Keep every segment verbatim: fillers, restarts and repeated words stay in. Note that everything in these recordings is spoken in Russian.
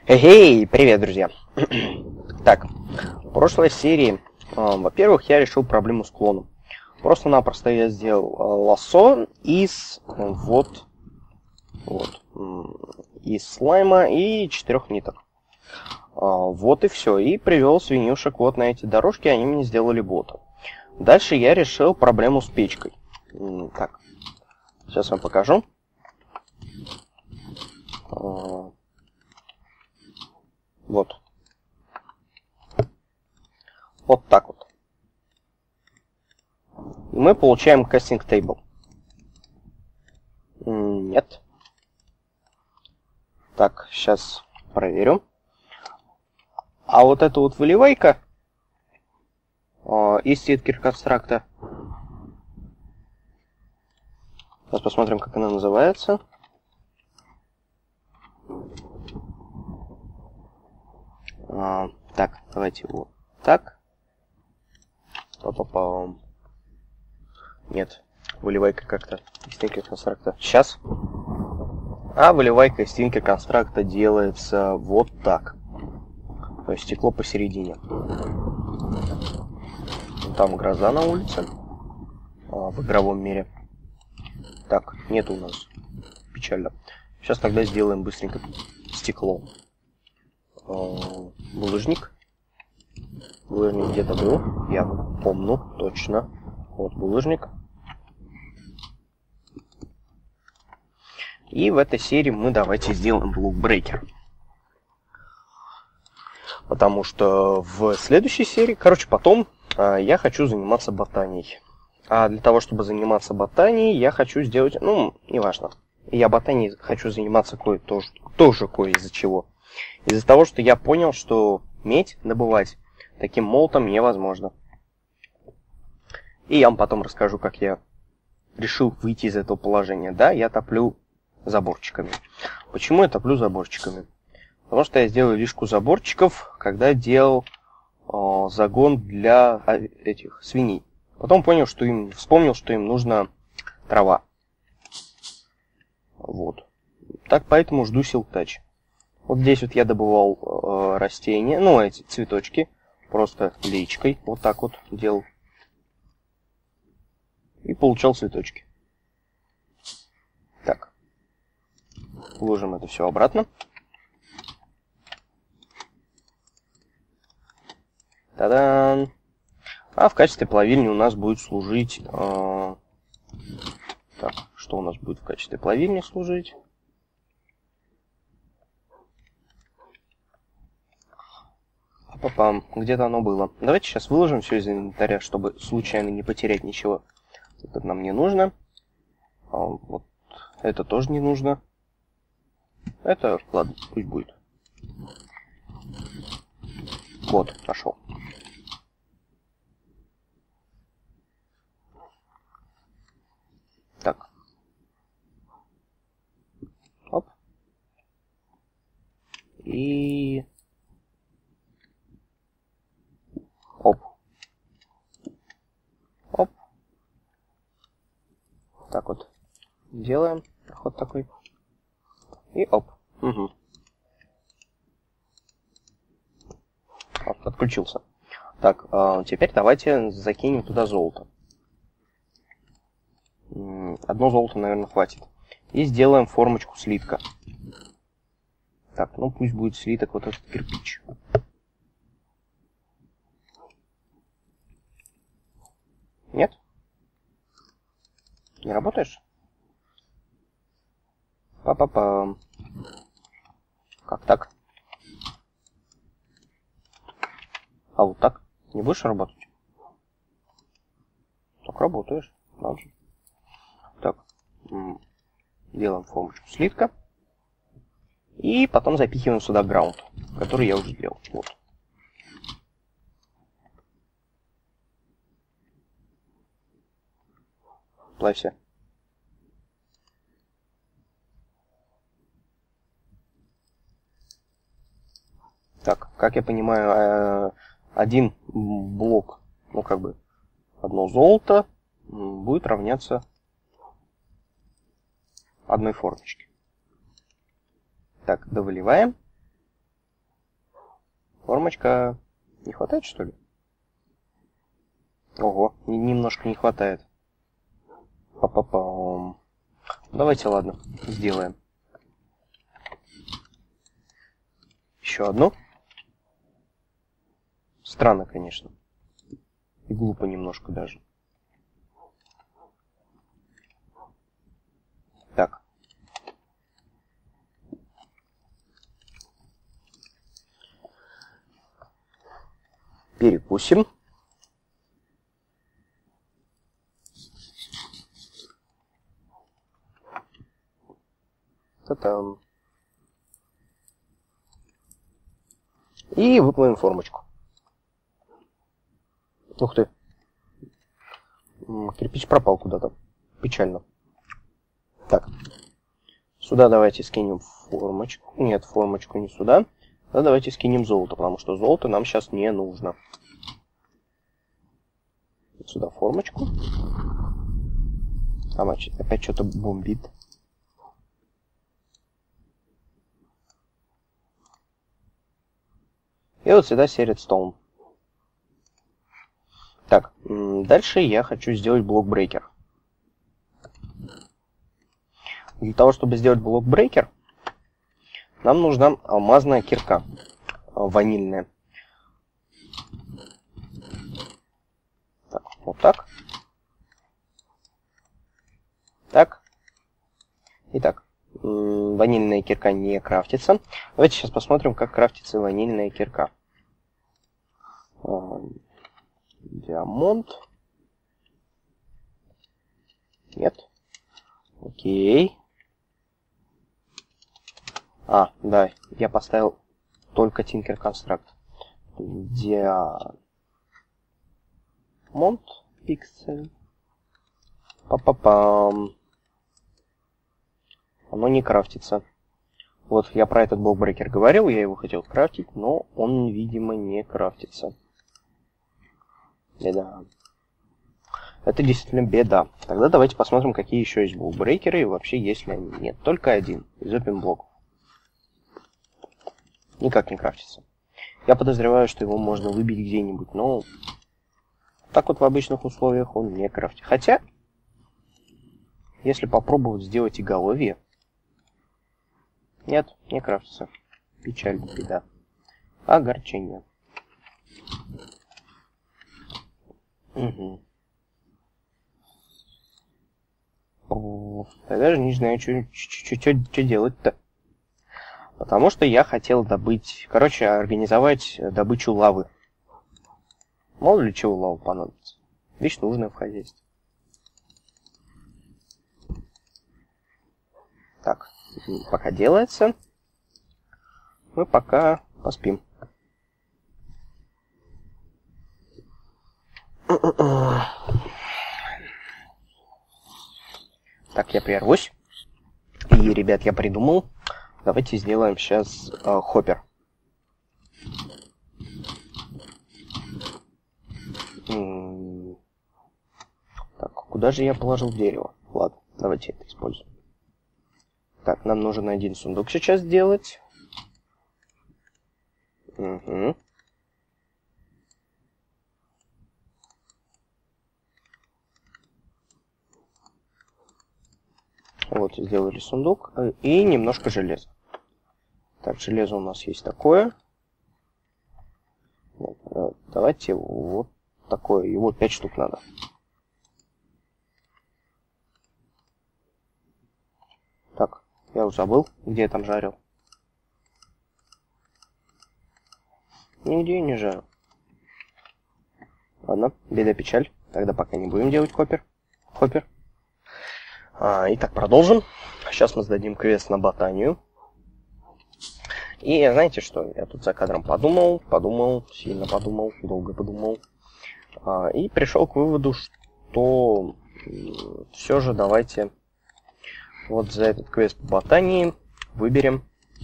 Эй, привет, друзья! Так, в прошлой серии, э, во-первых, я решил проблему с клоном. Просто-напросто я сделал э, лассо из э, вот, вот, из слайма и четырех ниток. Э, вот и все. И привел свинюшек вот на эти дорожки, они мне сделали бота. Дальше я решил проблему с печкой. Так, сейчас вам покажу. Э, Вот. Вот так вот. И мы получаем casting table. Нет. Так, сейчас проверю. А вот эта вот выливайка э, из сетки констракта. Сейчас посмотрим, как она называется. А, так, давайте вот так. Па-па-пам. Нет, выливайка как-то из стенки констракта. Сейчас. А выливайка из стенки констракта делается вот так. То есть стекло посередине. Там гроза на улице. А, в игровом мире. Так, нет у нас. Печально. Сейчас тогда сделаем быстренько стекло. Булыжник. Булыжник где-то был. Я помню точно. Вот булыжник. И в этой серии мы давайте сделаем блокбрейкер. Потому что в следующей серии, короче, потом я хочу заниматься ботанией. А для того, чтобы заниматься ботанией, я хочу сделать, ну, неважно. Я ботанией хочу заниматься кое-то тоже кое из-за чего. Из-за того, что я понял, что медь добывать таким молотом невозможно. И я вам потом расскажу, как я решил выйти из этого положения. Да, я топлю заборчиками. Почему я топлю заборчиками? Потому что я сделал лишку заборчиков, когда делал э, загон для э, этих свиней. Потом понял, что им, вспомнил, что им нужна трава. Вот. Так, поэтому жду силктач. Вот здесь вот я добывал э, растения, ну, эти цветочки, просто леечкой, вот так вот делал. И получал цветочки. Так. Вложим это все обратно. Та-дам! А в качестве плавильни у нас будет служить... Э, так, что у нас будет в качестве плавильни служить? Папам, где-то оно было. Давайте сейчас выложим все из инвентаря, чтобы случайно не потерять ничего. Это нам не нужно. А вот это тоже не нужно. Это, ладно, пусть будет. Вот, нашел. Так. Оп. И... Оп. Оп. Так вот. Делаем. Проход такой. И оп. Угу. Оп, отключился. Так, э, теперь давайте закинем туда золото. Одно золото, наверное, хватит. И сделаем формочку слитка. Так, ну пусть будет слиток вот этот кирпич. Нет? Не работаешь? Па-па-па. Как так? А вот так? Не будешь работать? Так работаешь. Надо же. Так. Делаем формочку слитка. И потом запихиваем сюда граунд, который я уже сделал. Вот. Плавься. Так, как я понимаю, один блок, ну как бы, одно золото будет равняться одной формочке. Так, довыливаем. Формочка. Не хватает, что ли? Ого, немножко не хватает. Па-па-пам. Давайте, ладно, сделаем. Еще одну. Странно, конечно. И глупо немножко даже. Так. Перекусим. Та-там. И выплавим формочку. Ух ты. Кирпич пропал куда-то. Печально. Так. Сюда давайте скинем формочку. Нет, формочку не сюда. Да, давайте скинем золото, потому что золото нам сейчас не нужно. Сюда формочку. Там опять что-то бомбит. И вот сюда середстоун. Так, дальше я хочу сделать блок-брейкер. Для того, чтобы сделать блок-брейкер, нам нужна алмазная кирка. Ванильная. Так, вот так. Так. Итак, ванильная кирка не крафтится. Давайте сейчас посмотрим, как крафтится ванильная кирка. Диамонт. Нет. Окей. А, да, я поставил только Tinker Construct. Диамонт. Пиксель. Па-па-пам. Оно не крафтится. Вот, я про этот блок-брейкер говорил, я его хотел крафтить, но он, видимо, не крафтится. Беда. Это действительно беда. Тогда давайте посмотрим, какие еще есть блок-брейкеры, и вообще есть ли они. Нет, только один из open блоков. Никак не крафтится. Я подозреваю, что его можно выбить где-нибудь, но так вот в обычных условиях он не крафтит. Хотя, если попробовать сделать изголовье, нет, не крафтится. Печаль, беда. Огорчение. Угу. Я даже не знаю, что делать-то. Потому что я хотел добыть... Короче, организовать добычу лавы. Мало ли чего лава понадобится. Вещь нужная в хозяйстве. Так, пока делается, мы пока поспим. Так, я прервусь. И, ребят, я придумал. Давайте сделаем сейчас э, хоппер. М-м- так, куда же я положил дерево? Ладно, давайте это используем. Так, нам нужен один сундук сейчас сделать. Угу. Вот, сделали сундук. И немножко железа. Так, железо у нас есть такое. Нет, давайте вот такое. Его пять штук надо. Так, я уже забыл, где я там жарил. Нигде я не жарил. Ладно, беда-печаль. Тогда пока не будем делать хоппер. Хоппер. А, итак, продолжим. Сейчас мы сдадим квест на ботанию. И знаете что? Я тут за кадром подумал, подумал, сильно подумал, долго подумал. А, и пришел к выводу, что все же давайте вот за этот квест по ботании выберем.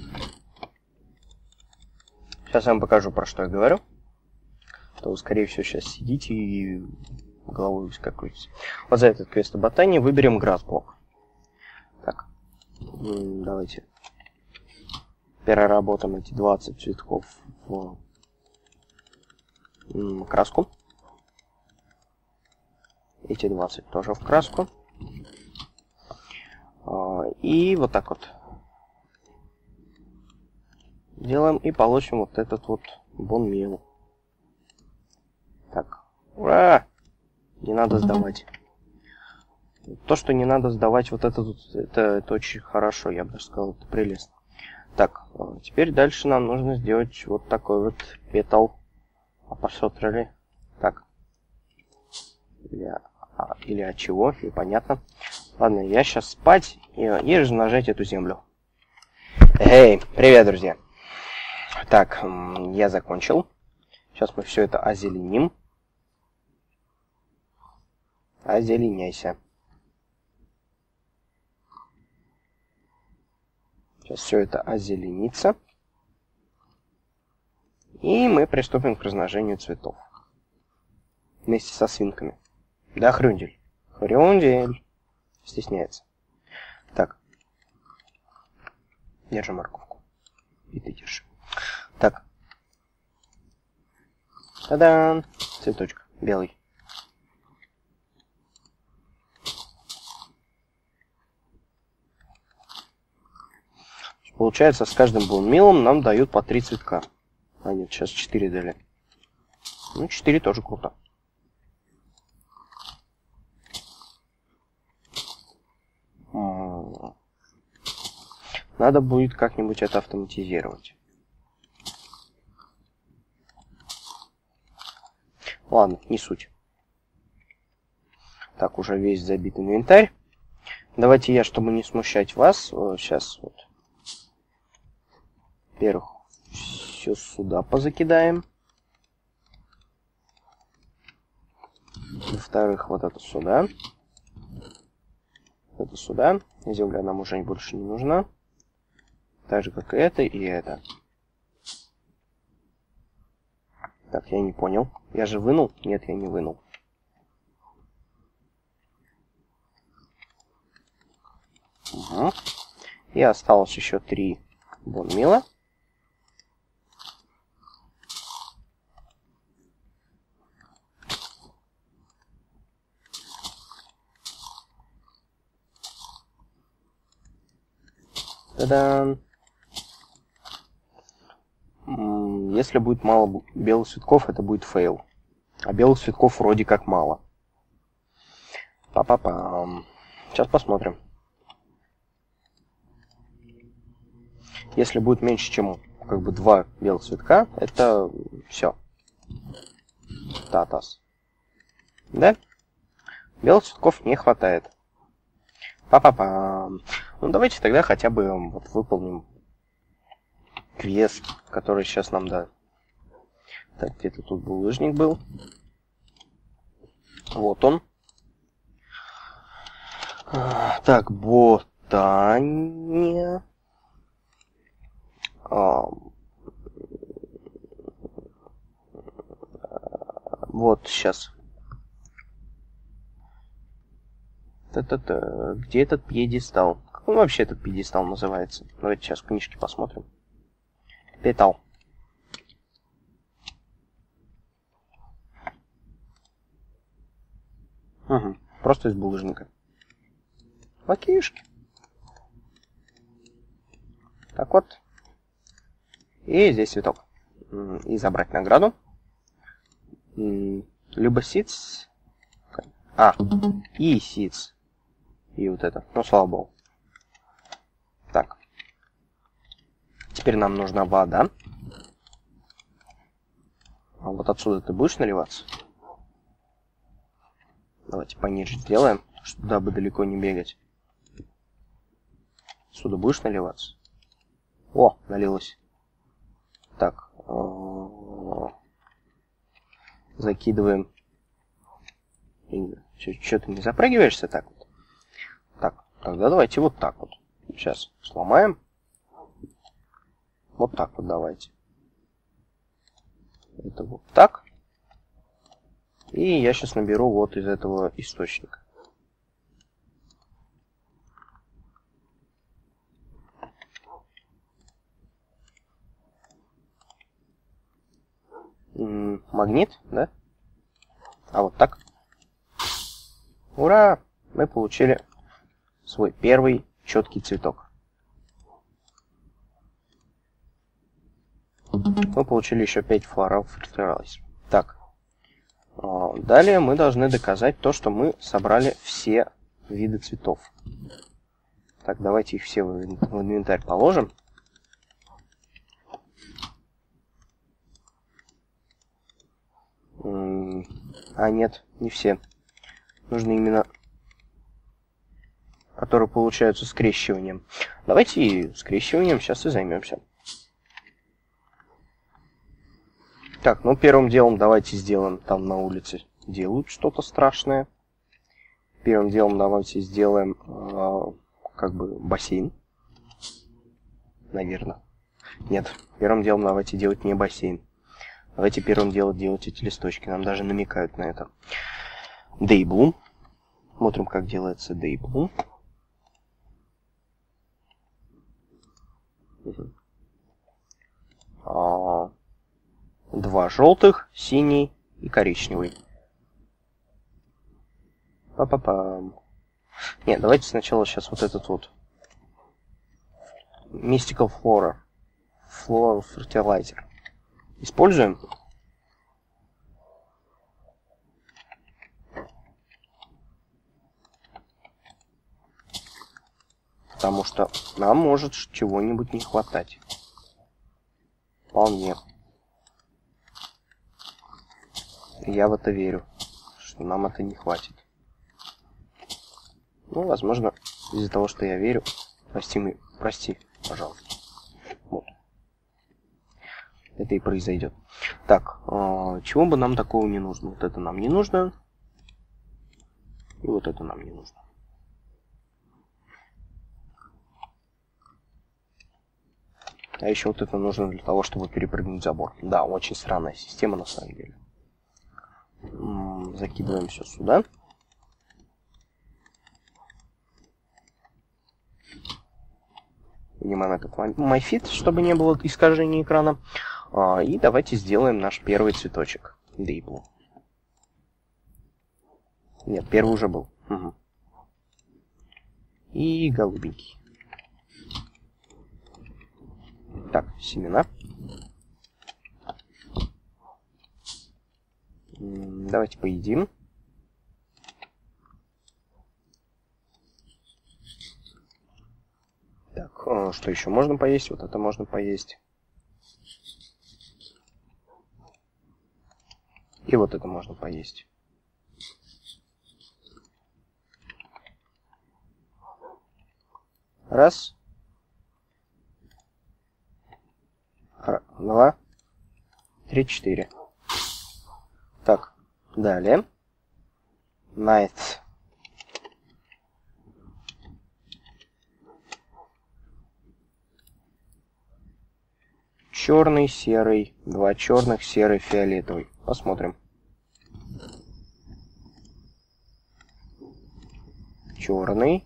Сейчас я вам покажу, про что я говорю. То вы, скорее всего, сейчас сидите и головой выскакиваете. Вот за этот квест по ботании выберем грасс-блок. Так, давайте переработаем эти двадцать цветков в краску. Эти двадцать тоже в краску. И вот так вот делаем и получим вот этот вот bone meal. Так, ура! Не надо сдавать. То, что не надо сдавать вот это, это, это очень хорошо, я бы сказал, это прелестно. Так, теперь дальше нам нужно сделать вот такой вот петал. А посмотрели? Так. Или, а, или от чего? Непонятно. Ладно, я сейчас спать и, и размножать эту землю. Эй, привет, друзья. Так, я закончил. Сейчас мы все это озеленим. Озеленяйся. Сейчас все это озеленится. И мы приступим к размножению цветов. Вместе со свинками. Да, Хрюндель? Хрюндель. Стесняется. Так. Держи морковку. И ты держи. Так. Та-дам! Цветочек. Белый. Получается, с каждым bone meal нам дают по три цветка. А нет, сейчас четыре дали. Ну, четыре тоже круто. Надо будет как-нибудь это автоматизировать. Ладно, не суть. Так, уже весь забит инвентарь. Давайте я, чтобы не смущать вас, сейчас вот. Во-первых, все сюда позакидаем. Во-вторых, вот это сюда. Это сюда. Земля нам уже больше не нужна. Так же, как и это, и это. Так, я не понял. Я же вынул? Нет, я не вынул. Угу. И осталось еще три bone meal. Та-дам! Если будет мало белых цветков, это будет фейл. А белых цветков вроде как мало. Па-па-пам. Сейчас посмотрим. Если будет меньше, чем как бы два белых цветка, это все. Татас. Да? Белых цветков не хватает. Па-па-пам. Ну, давайте тогда хотя бы вот выполним квест, который сейчас нам даст. Так, где-то тут булыжник был. Вот он. А, так, ботания. А, вот сейчас. Та-та-та. Где этот пьедестал? Как он вообще этот пьедестал называется? Давайте сейчас в книжке посмотрим. Петал. Угу. Просто из булыжника. Окейшки. Так вот. И здесь цветок. И забрать награду. Либо сиц. А, и сиц. И вот это. Ну, слава богу. Так. Теперь нам нужна вода. А вот отсюда ты будешь наливаться? Давайте пониже сделаем, дабы далеко не бегать. Отсюда будешь наливаться? О, налилось. Так. Закидываем. Что ты не запрыгиваешься так вот? Так, тогда давайте вот так вот. Сейчас сломаем. Вот так вот давайте. Это вот так. И я сейчас наберу вот из этого источника. магнит, да? А вот так. Ура! Мы получили свой первый четкий цветок. Мы получили еще пять Floral Fertilizer. Так. Далее мы должны доказать то, что мы собрали все виды цветов. Так, давайте их все в инвентарь положим. А нет, не все. Нужно именно, которые получаются скрещиванием. Давайте и скрещиванием сейчас и займемся. Так, ну первым делом давайте сделаем, там на улице делают что-то страшное. Первым делом давайте сделаем э, как бы бассейн. Наверное. Нет, первым делом давайте делать не бассейн. Давайте первым делом делать эти листочки. Нам даже намекают на это. Daybloom. Смотрим, как делается Daybloom. Угу. А, два желтых, синий и коричневый. Па-па-пам. Нет, давайте сначала сейчас вот этот вот. Mystical Flora. Floral Fertilizer. Используем. Потому что нам может чего-нибудь не хватать. Вполне. Я в это верю, что нам это не хватит. Ну, возможно, из-за того, что я верю. Прости, мы, прости, пожалуйста. Вот. Это и произойдет. Так, э, чего бы нам такого не нужно? Вот это нам не нужно. И вот это нам не нужно. А еще вот это нужно для того, чтобы перепрыгнуть забор. Да, очень странная система на самом деле. М-м, закидываем все сюда. Поднимаем этот MyFit, чтобы не было искажения экрана. А, и давайте сделаем наш первый цветочек. Daybloom. Нет, первый уже был. Угу. И голубенький. Так, семена. Давайте поедим. Так, что еще можно поесть? Вот это можно поесть. И вот это можно поесть. Раз. Два. Три, четыре. Так, далее. Night. Черный, серый. Два черных, серый, фиолетовый. Посмотрим. Черный.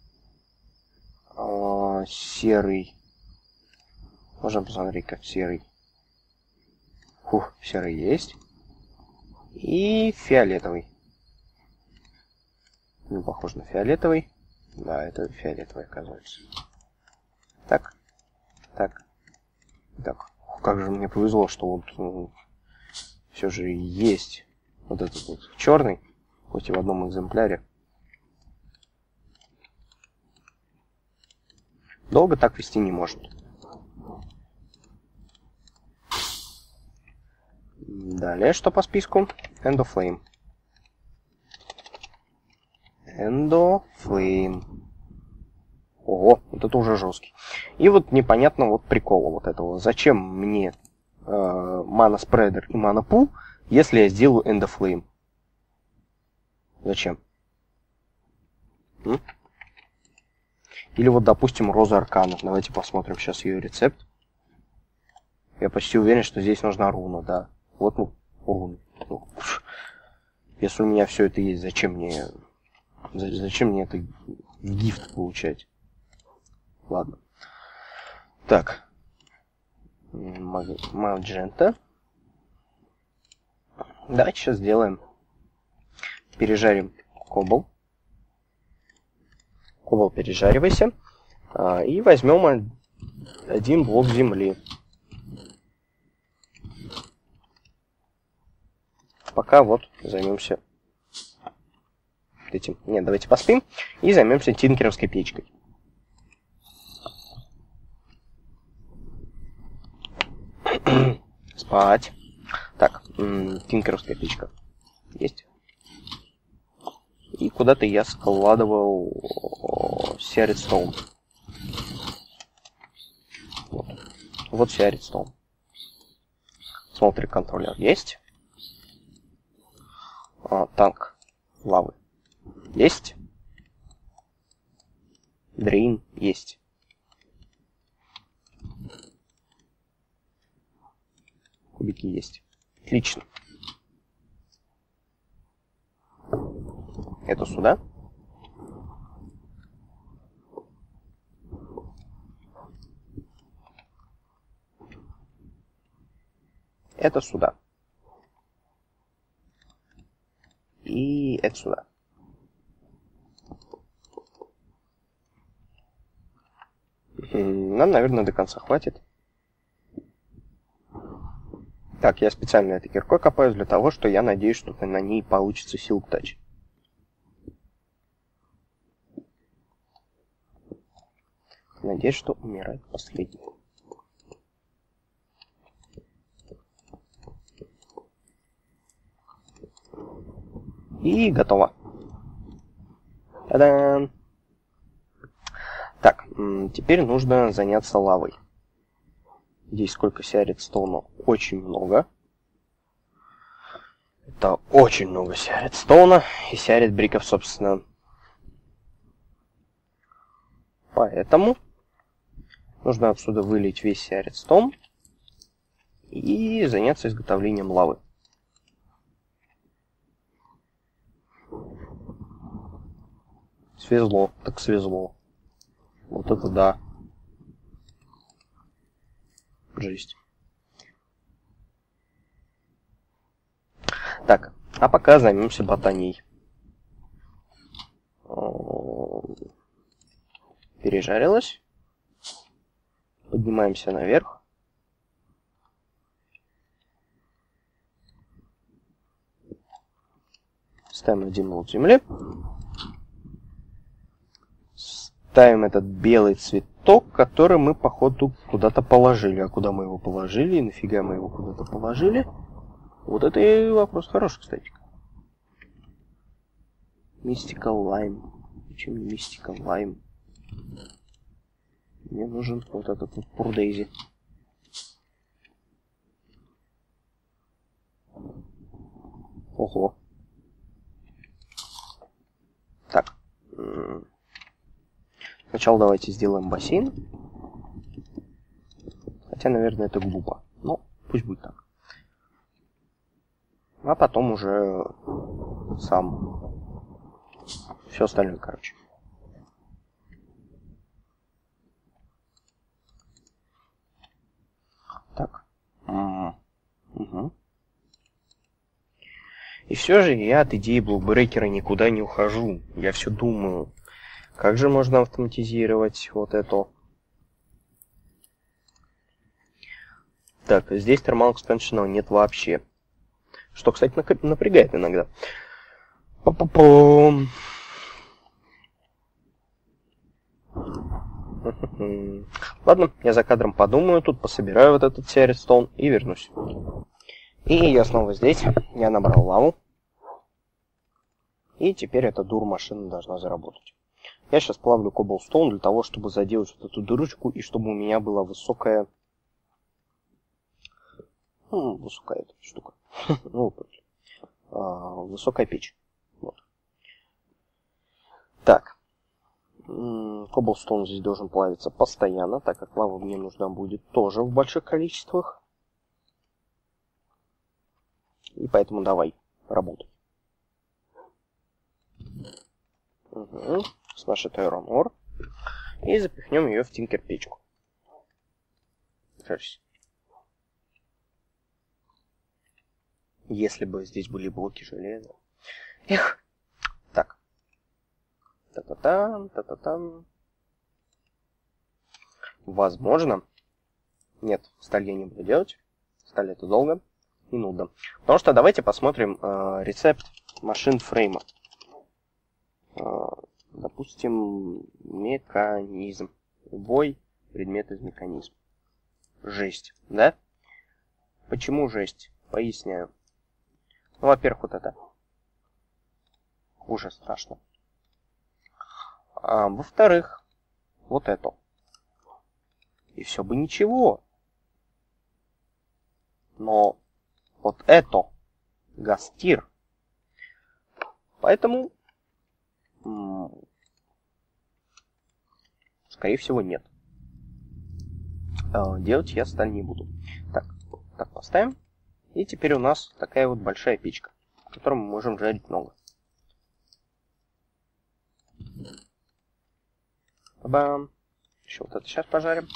А, серый. Можно посмотреть, как серый. Фух, серый есть. И фиолетовый. Не похож на фиолетовый. Да, это фиолетовый, оказывается. Так. Так. Так. Как же мне повезло, что вот ну, все же есть вот этот вот черный, хоть и в одном экземпляре. Долго так вести не может. Далее, что по списку? Endoflame. Endoflame. Ого, вот это уже жесткий. И вот непонятно вот прикола вот этого. Зачем мне э, Mana Spreader и Mana Pool, если я сделаю Endoflame? Зачем? М? Или вот, допустим, Роза Аркана. Давайте посмотрим сейчас ее рецепт. Я почти уверен, что здесь нужна руна, да. Вот, ну, руна. Ну, если у меня все это есть, зачем мне... Зачем мне это в гифт получать? Ладно. Так. Magenta. Давайте сейчас сделаем. Пережарим кобл. Кобл, пережаривайся. А, и возьмем один блок земли. Пока вот займемся этим. Нет, давайте поспим. И займемся тинкеровской печкой. Спать. Так, тинкеровская печка. Есть. И куда-то я складывал вся редстоун. Вот. Вот вся редстоун. Смотри, контроллер есть. А, танк лавы есть. Дрейн есть. Кубики есть. Отлично. Это сюда. Это сюда. И это сюда. Нам, наверное, до конца хватит. Так, я специально этой киркой копаю для того, что я надеюсь, что на ней получится Silk Touch. Надеюсь, что умирает последний. И готово. Та-дам! Так, теперь нужно заняться лавой. Здесь сколько ся редстоуна? Очень много. Это очень много ся редстоуна и ся редбриков, собственно. Поэтому нужно отсюда вылить весь ся редстоун и заняться изготовлением лавы. Свезло, так свезло. Вот это да. Жесть. Так, а пока займемся ботанией. Пережарилась. Поднимаемся наверх. Ставим один блок земли. Ставим этот белый цветок, который мы, походу, куда-то положили. А куда мы его положили? И нафига мы его куда-то положили? Вот это и вопрос хороший, кстати. Mystical Lime. Почему не Mystical Lime? Мне нужен вот этот вот Purdeyzy. Ого. Так. Сначала давайте сделаем бассейн. Хотя, наверное, это глупо. Но пусть будет так. А потом уже сам все остальное, короче. Так. Угу. И все же я от идеи блокбрекера никуда не ухожу. Я все думаю, как же можно автоматизировать вот это. Так, здесь Thermal Expansion нет вообще. Что, кстати, напрягает иногда. Па-па-пам. Ладно, я за кадром подумаю, тут пособираю вот этот ся редстоун и вернусь. И я снова здесь. Я набрал лаву. И теперь эта дур-машина должна заработать. Я сейчас плавлю коблстоун для того, чтобы заделать вот эту дырочку, и чтобы у меня была высокая... Ну, высокая эта штука. Ну, высокая печь. Вот. Так. Коблстоун здесь должен плавиться постоянно, так как лава мне нужна будет тоже в больших количествах. И поэтому давай, работай. Угу. С нашей Iron Ore. И запихнем ее в тинкер-печку. Кажется. Если бы здесь были блоки железа. Эх. Так. Та-та-там, та-та-там. Возможно. Нет, сталь я не буду делать. Сталь это долго и нудно. Потому что давайте посмотрим э, рецепт машин фрейма. Э, допустим, механизм. Любой предмет из механизма. Жесть, да? Почему жесть? Поясняю. Ну, во-первых, вот это. Уже страшно. А, во-вторых, вот это. И все бы ничего. Но вот это гастир. Поэтому, скорее всего, нет. Делать я сталь не буду. Так, так поставим. И теперь у нас такая вот большая печка, в которой мы можем жарить много. Бам. Еще вот это сейчас пожарим.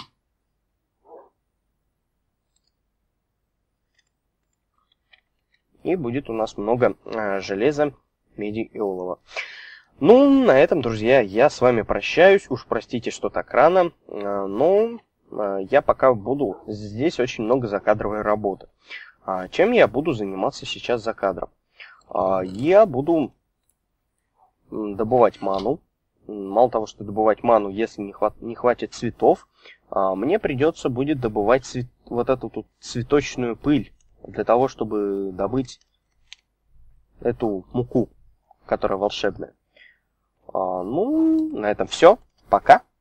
И будет у нас много а, железа, меди и олова. Ну, на этом, друзья, я с вами прощаюсь. Уж простите, что так рано, а, но а, я пока буду... Здесь очень много закадровой работы. А, чем я буду заниматься сейчас за кадром? А, я буду добывать ману. Мало того, что добывать ману, если не, хват... не хватит цветов, а, мне придется будет добывать цвет... вот эту тут цветочную пыль. Для того, чтобы добыть эту муку, которая волшебная. А, ну, на этом все. Пока.